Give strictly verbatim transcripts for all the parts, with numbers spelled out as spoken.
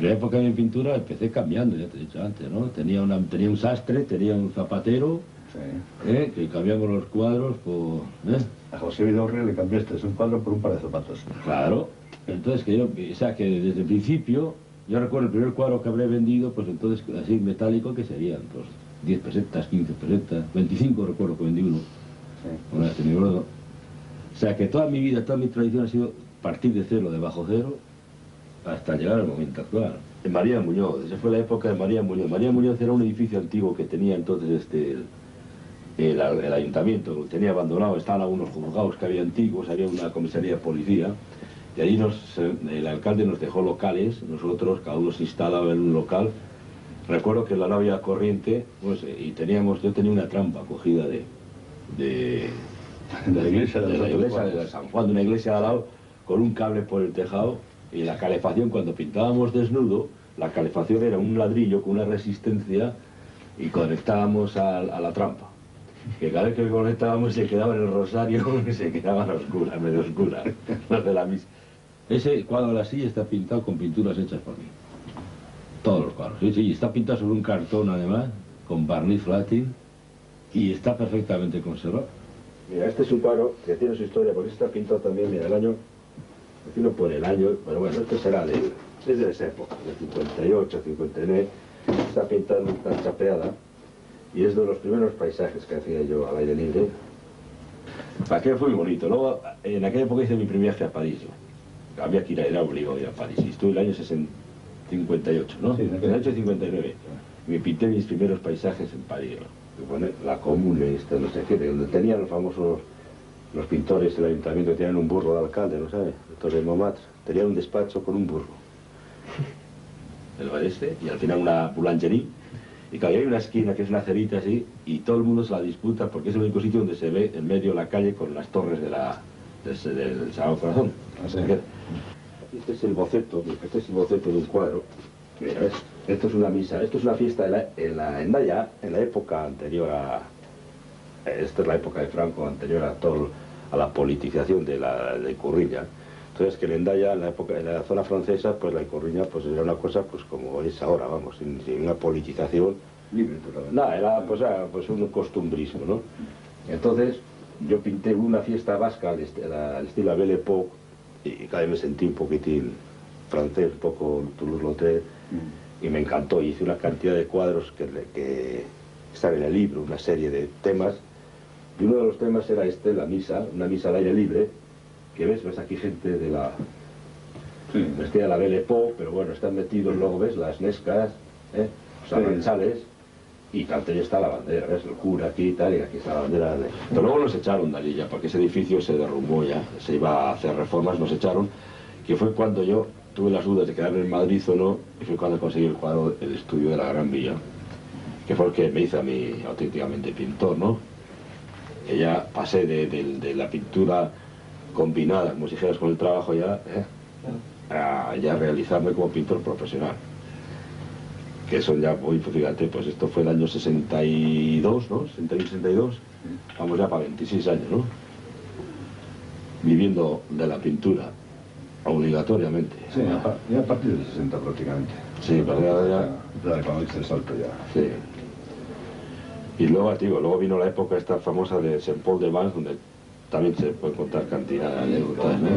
primera época de mi pintura empecé cambiando, ya te he dicho antes, ¿no? Tenía, una, tenía un sastre, tenía un zapatero, sí. ¿eh? Que cambiamos los cuadros por... ¿eh? A José Vidorre le cambiaste un cuadro por un par de zapatos. Claro. Entonces, que yo, o sea, que desde el principio, yo recuerdo el primer cuadro que habré vendido, pues entonces, así metálico, que serían, pues, diez pesetas, quince pesetas, veinticinco recuerdo que vendí uno. Sí. Una este nivel. O sea, que toda mi vida, toda mi tradición ha sido partir de cero, de bajo cero, hasta llegar al momento actual. En María Muñoz, esa fue la época de María Muñoz. María Muñoz era un edificio antiguo que tenía entonces este, el, el, el ayuntamiento, lo tenía abandonado, estaban algunos juzgados que había antiguos, había una comisaría de policía, y allí nos, el alcalde nos dejó locales, nosotros, cada uno se instalaba en un local. Recuerdo que en la no había corriente, pues, y teníamos, yo tenía una trampa cogida de, de, de, la iglesia de, de la iglesia de San Juan, de una iglesia de al lado, con un cable por el tejado, y la calefacción, cuando pintábamos desnudo, la calefacción era un ladrillo con una resistencia, y conectábamos a, a la trampa. Que cada vez que conectábamos se quedaba en el rosario, se quedaba a oscura, medio oscura, los de la misa. Ese cuadro de la silla está pintado con pinturas hechas por mí. Todos los cuadros, sí, sí, está pintado sobre un cartón además, con barniz flating, y está perfectamente conservado. Mira, este es un cuadro que tiene su historia, porque está pintado también, mira, el año, aquí no pone el año, pero bueno, este será de, es de esa época, de cincuenta y ocho, cincuenta y nueve, está pintado en una chapeada, y es de los primeros paisajes que hacía yo al aire libre. Aquello fue muy bonito. Luego, en aquella época hice mi primer viaje a París. Yo. Había que ir a, era obligado a ir a París. Y estuve el año cincuenta y ocho, ¿no? Sí, en el año cincuenta y nueve. Me pinté mis primeros paisajes en París, ¿no? Bueno, la Comune, esta, no sé qué, donde tenían los famosos, los pintores del ayuntamiento, tenían un burro de alcalde, ¿no sabes? Entonces, en Montmartre, tenían un despacho con un burro. El oeste, y al final una boulangerie. Y claro, hay una esquina que es una cerita así, y todo el mundo se la disputa porque es el único sitio donde se ve en medio la calle con las torres de la, de, de, del Sagrado Corazón. Así que, este es el boceto, este es el boceto de un cuadro. Mira, ¿ves? Esto es una misa, esto es una fiesta en la, en la Hendaya, en la época anterior a... Esta es la época de Franco, anterior a todo, a la politización de la de Ikurriña. Entonces que en Hendaya, en la época, en la zona francesa, pues la Ikurriña pues era una cosa pues como es ahora, vamos, sin, sin una politización libre totalmente. Nada, era pues, era, pues un costumbrismo, ¿no? Entonces yo pinté una fiesta vasca al, est al estilo a Belle Époque, y cada vez me sentí un poquitín francés, un poco Toulouse-Lautrec, mm. y me encantó. Hice una cantidad de cuadros que, que están en el libro, una serie de temas, y uno de los temas era este, la misa, una misa al aire libre, que ves, ves aquí gente de la... Sí. Vestida de la Belle Époque, pero bueno, están metidos, luego ves las nescas, ¿eh? Los arranchales, sí. Y también está la bandera, ves, el cura aquí y tal, y aquí está la bandera de... Pero luego nos echaron de allí ya, porque ese edificio se derrumbó ya, se iba a hacer reformas, nos echaron, que fue cuando yo tuve las dudas de quedarme en Madrid o no, y fue cuando conseguí el cuadro, el estudio de la Gran Villa, que fue el que me hizo a mí auténticamente pintor, ¿no? Que ya pasé de, de, de la pintura combinada, como si dijeras, con el trabajo ya, ¿eh? A ya realizarme como pintor profesional. Que eso ya voy, pues fíjate, pues esto fue el año sesenta y dos, ¿no? sesenta y uno, sesenta y dos, vamos ya para veintiséis años, ¿no? Viviendo de la pintura, obligatoriamente. Sí, a, ya a partir del sesenta prácticamente. Sí, pero ya... Ya, ya cuando hice el salto ya. Sí. Y luego, digo, luego vino la época esta famosa de Saint-Paul-de-Vence, donde también se puede contar cantidad de anécdotas, ¿no?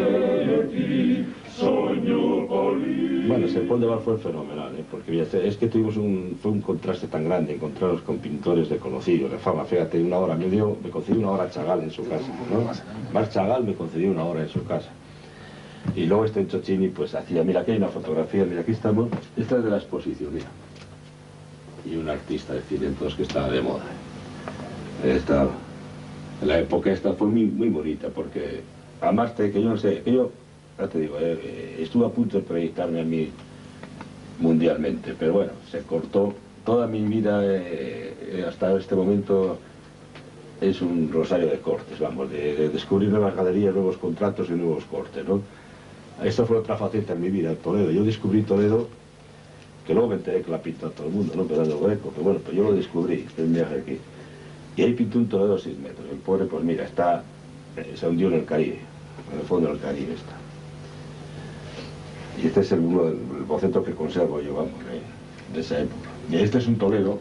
Bueno, Saint-Paul-de-Vence fue fenomenal, ¿eh? Porque es que tuvimos un, fue un contraste tan grande encontrarnos con pintores de conocidos, de fama. Fíjate, una hora, me dio, me concedió una hora Chagall en su casa, ¿no? Marc Chagall me concedió una hora en su casa. Y luego este Chochini pues hacía, mira, aquí hay una fotografía, mira, aquí estamos, esta es de la exposición, mira. Y un artista de cine entonces que estaba de moda. Esta, en la época esta fue muy, muy bonita, porque además de que yo no sé, que yo, ya te digo, eh, estuve a punto de proyectarme a mí mundialmente, pero bueno, se cortó. Toda mi vida eh, hasta este momento es un rosario de cortes, vamos, de, de descubrir nuevas galerías, nuevos contratos y nuevos cortes, ¿no? Esta fue otra faceta en mi vida, Toledo. Yo descubrí Toledo, que luego me enteré que la pinta todo el mundo, ¿no? Pero el Greco, pero bueno, pues yo lo descubrí, el viaje aquí. Y ahí pintó un Toledo de seis metros. El pobre, pues mira, está, eh, se hundió en el Caribe, en el fondo del Caribe está. Y este es el, uno del el boceto que conservo yo, vamos, de, de esa época. Y este es un Toledo,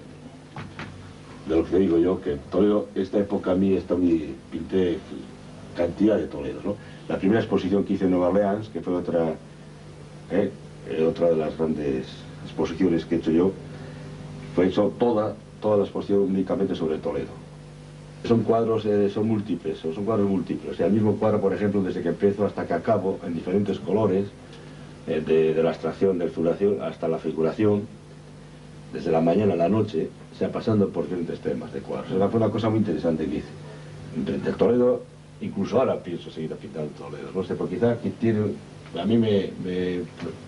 de lo que digo yo, que Toledo, esta época a mí, esta, mi, pinté cantidad de Toledos, ¿no? La primera exposición que hice en Nueva Orleans, que fue otra, eh, eh, otra de las grandes exposiciones que he hecho yo, fue hecho toda, toda la exposición únicamente sobre Toledo. Son cuadros, eh, son múltiples, son cuadros múltiples. O sea, el mismo cuadro, por ejemplo, desde que empiezo hasta que acabo, en diferentes colores, eh, de, de la abstracción, de la figuración, hasta la figuración, desde la mañana a la noche, o sea, pasando por diferentes temas de cuadros. O sea, fue una cosa muy interesante que hice. Entre el Toledo, incluso ahora pienso seguir pintando Toledo, no sé, porque quizá que tiene, a mí me, me,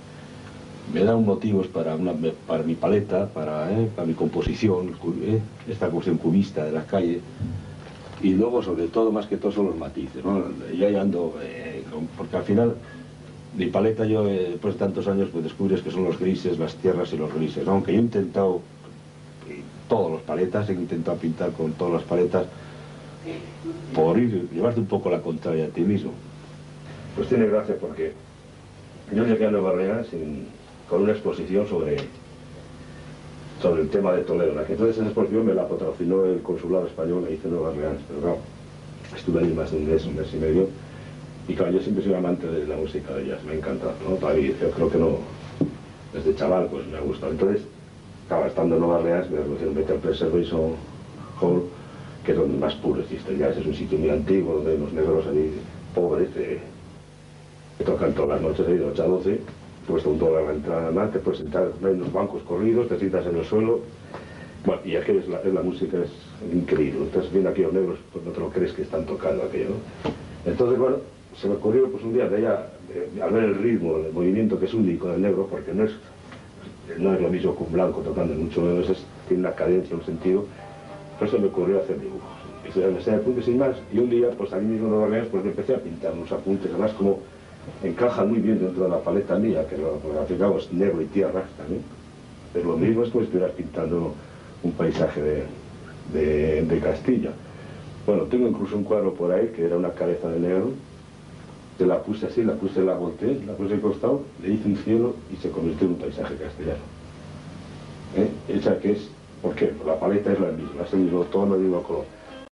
me da un motivos para, una, para mi paleta, para, eh, para mi composición, eh, esta cuestión cubista de las calles. Y luego, sobre todo, más que todo, son los matices, ¿no? Yo ahí ando, eh, porque al final, mi paleta, yo, eh, después de tantos años, pues descubres que son los grises, las tierras y los grises, ¿no? Aunque yo he intentado, eh, todos los paletas, he intentado pintar con todas las paletas, por ir, llevarte un poco la contraria a ti mismo. Pues tiene gracia porque yo llegué a Nueva Orleans en, con una exposición sobre, sobre el tema de Toledo. Entonces esa exposición me la patrocinó el consulado español, le hice en Nueva Orleans, pero claro, estuve allí más de un mes, un mes y medio, y claro, yo siempre soy amante de la música de jazz, me encanta, ¿no? Todavía, yo creo que no, desde chaval pues me ha gustado. Entonces, claro, estando en Nueva Orleans, me pusieron Better Preservation Hall, que es donde más puro existe el jazz, es un sitio muy antiguo, donde los negros allí, pobres, eh, que tocan todas las noches ahí de ocho a doce, cuesta un dólar la entrada más, te puedes sentar, hay unos bancos corridos, te sientas en el suelo, bueno, y aquello es la, es la música es increíble, estás viendo aquí a los negros, pues no te lo crees que están tocando aquello, ¿no? Entonces, bueno, se me ocurrió pues un día de ella, de, al ver el ritmo, el movimiento que es único del negro, porque no es, no es lo mismo que un blanco tocando, mucho menos, es, tiene una cadencia, un sentido. Por eso me ocurrió hacer dibujos. Hice una serie de apuntes sin más, y un día, pues a mí mismo en Nueva Orleans, pues me empecé a pintar unos apuntes, además como encajan muy bien dentro de la paleta mía, que lo graficamos negro y tierra también. Es lo mismo, es como si estuvieras pintando un paisaje de, de, de Castilla. Bueno, tengo incluso un cuadro por ahí, que era una cabeza de negro, que la puse así, la puse, la volteé, la puse al costado, le hice un cielo y se convirtió en un paisaje castellano. ¿Eh? Esa que es, ¿por qué? Pues la paleta es la misma, es el mismo tono, el mismo color.